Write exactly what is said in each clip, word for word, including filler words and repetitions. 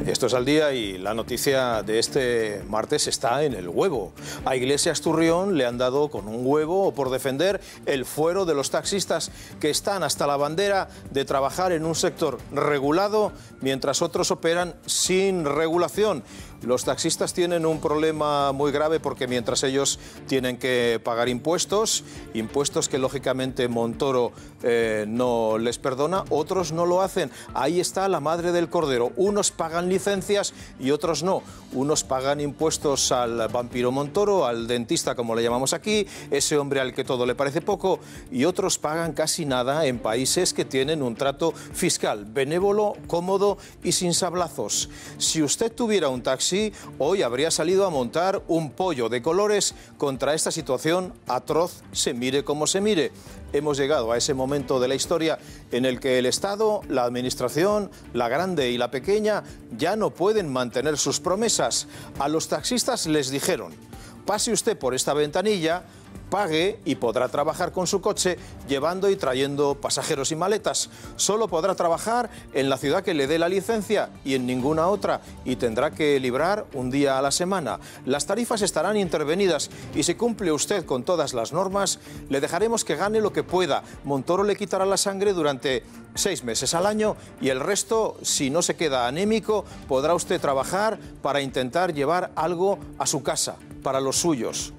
Esto es Al Día y la noticia de este martes está en el huevo. A Iglesias Turrión le han dado con un huevo por defender el fuero de los taxistas que están hasta la bandera de trabajar en un sector regulado mientras otros operan sin regulación. Los taxistas tienen un problema muy grave porque mientras ellos tienen que pagar impuestos, impuestos que lógicamente Montoro eh, no les perdona, otros no lo hacen. Ahí está la madre del cordero. Unos pagan licencias y otros no. Unos pagan impuestos al vampiro Montoro, al dentista como le llamamos aquí, ese hombre al que todo le parece poco, y otros pagan casi nada en países que tienen un trato fiscal benévolo, cómodo y sin sablazos. Si usted tuviera un taxi, hoy habría salido a montar un pollo de colores contra esta situación atroz, se mire como se mire. Hemos llegado a ese momento de la historia en el que el Estado, la Administración, la grande y la pequeña, ya no pueden mantener sus promesas. A los taxistas les dijeron: pase usted por esta ventanilla, pague y podrá trabajar con su coche llevando y trayendo pasajeros y maletas. Solo podrá trabajar en la ciudad que le dé la licencia y en ninguna otra, y tendrá que librar un día a la semana. Las tarifas estarán intervenidas y si cumple usted con todas las normas, le dejaremos que gane lo que pueda. Montoro le quitará la sangre durante seis meses al año y el resto, si no se queda anémico, podrá usted trabajar para intentar llevar algo a su casa, para los suyos.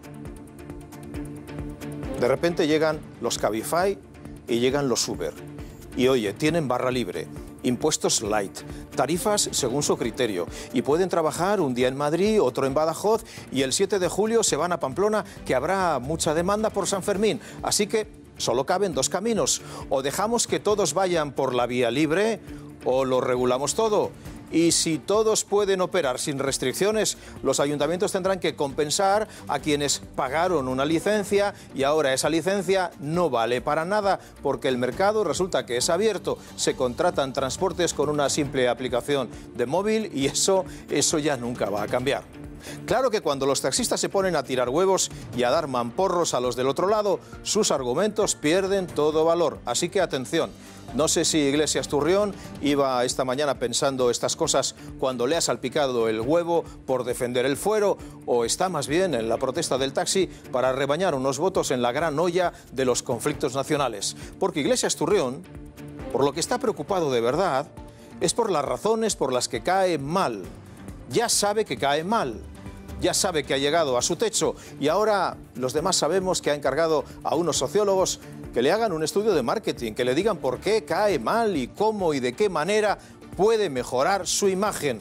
De repente llegan los Cabify y llegan los Uber. Y oye, tienen barra libre, impuestos light, tarifas según su criterio. Y pueden trabajar un día en Madrid, otro en Badajoz y el siete de julio se van a Pamplona, que habrá mucha demanda por San Fermín. Así que solo caben dos caminos. O dejamos que todos vayan por la vía libre o lo regulamos todo. Y si todos pueden operar sin restricciones, los ayuntamientos tendrán que compensar a quienes pagaron una licencia y ahora esa licencia no vale para nada porque el mercado resulta que es abierto. Se contratan transportes con una simple aplicación de móvil y eso, eso ya nunca va a cambiar. Claro que cuando los taxistas se ponen a tirar huevos y a dar mamporros a los del otro lado, sus argumentos pierden todo valor. Así que atención. No sé si Iglesias Turrión iba esta mañana pensando estas cosas cuando le ha salpicado el huevo por defender el fuero, o está más bien en la protesta del taxi para rebañar unos votos en la gran olla de los conflictos nacionales. Porque Iglesias Turrión, por lo que está preocupado de verdad, es por las razones por las que cae mal. Ya sabe que cae mal. Ya sabe que ha llegado a su techo y ahora los demás sabemos que ha encargado a unos sociólogos que le hagan un estudio de marketing, que le digan por qué cae mal y cómo y de qué manera puede mejorar su imagen.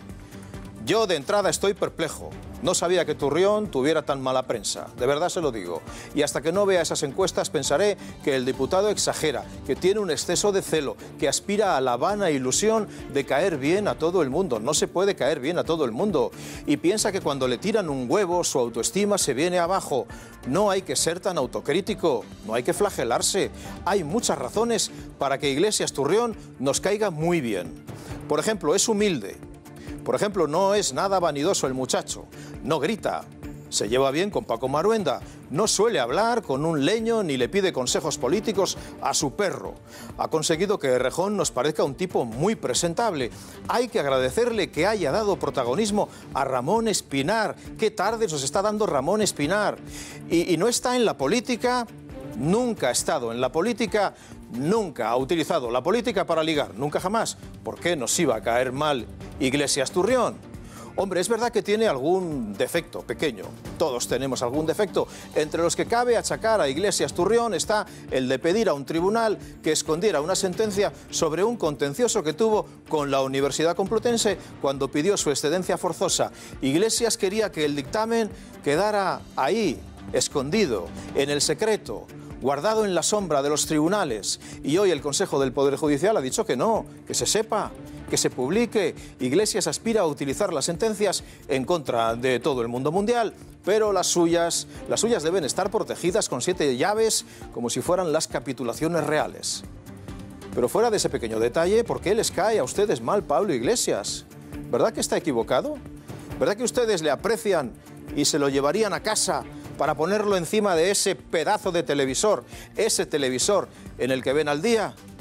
Yo de entrada estoy perplejo. No sabía que Turrión tuviera tan mala prensa, de verdad se lo digo. Y hasta que no vea esas encuestas pensaré que el diputado exagera, que tiene un exceso de celo, que aspira a la vana ilusión de caer bien a todo el mundo. No se puede caer bien a todo el mundo. Y piensa que cuando le tiran un huevo su autoestima se viene abajo. No hay que ser tan autocrítico, no hay que flagelarse. Hay muchas razones para que Iglesias Turrión nos caiga muy bien. Por ejemplo, es humilde. Por ejemplo, no es nada vanidoso el muchacho, no grita, se lleva bien con Paco Maruenda, no suele hablar con un leño ni le pide consejos políticos a su perro. Ha conseguido que Errejón nos parezca un tipo muy presentable. Hay que agradecerle que haya dado protagonismo a Ramón Espinar. Qué tarde nos está dando Ramón Espinar. Y, y no está en la política, nunca ha estado en la política, nunca ha utilizado la política para ligar, nunca jamás. ¿Por qué nos iba a caer mal Iglesias Turrión? Hombre, es verdad que tiene algún defecto pequeño, todos tenemos algún defecto. Entre los que cabe achacar a Iglesias Turrión está el de pedir a un tribunal que escondiera una sentencia sobre un contencioso que tuvo con la Universidad Complutense cuando pidió su excedencia forzosa. Iglesias quería que el dictamen quedara ahí, escondido, en el secreto, guardado en la sombra de los tribunales. Y hoy el Consejo del Poder Judicial ha dicho que no, que se sepa, que se publique. Iglesias aspira a utilizar las sentencias en contra de todo el mundo mundial, pero las suyas, las suyas deben estar protegidas con siete llaves, como si fueran las capitulaciones reales. Pero fuera de ese pequeño detalle, ¿por qué les cae a ustedes mal Pablo Iglesias? ¿Verdad que está equivocado? ¿Verdad que ustedes le aprecian y se lo llevarían a casa para ponerlo encima de ese pedazo de televisor, ese televisor en el que ven Al Día?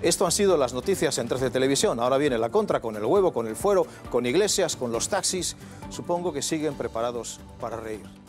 Esto han sido las noticias en trece Televisión. Ahora viene la contra con el huevo, con el fuero, con Iglesias, con los taxis. Supongo que siguen preparados para reír.